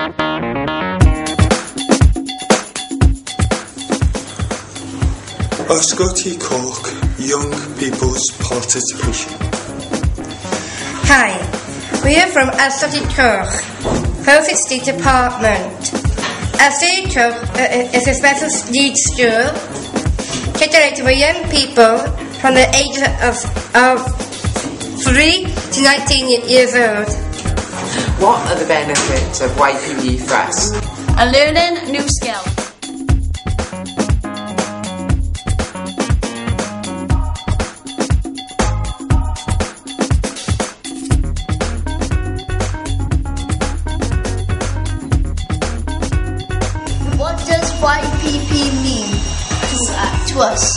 Ysgol Ty Coch, Young People's Participation. Hi, we are from Ysgol Ty Coch, Health State Department. Ysgol Ty Coch is a special needs school catering for young people from the ages of 3 to 19 years old. What are the benefits of YPE Fresh? And learning new skills. What does YPP mean to us?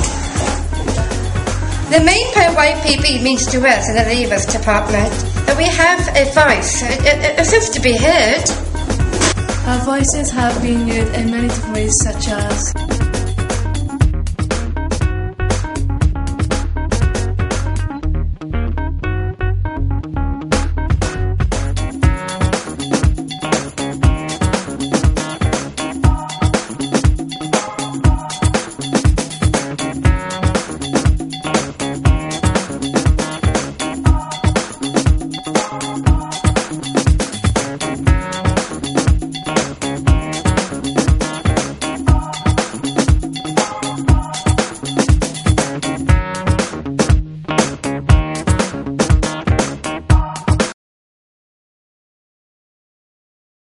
The main part of YPP means to us in the Leavers Department that we have a voice. It deserves to be heard. Our voices have been used in many different ways, such as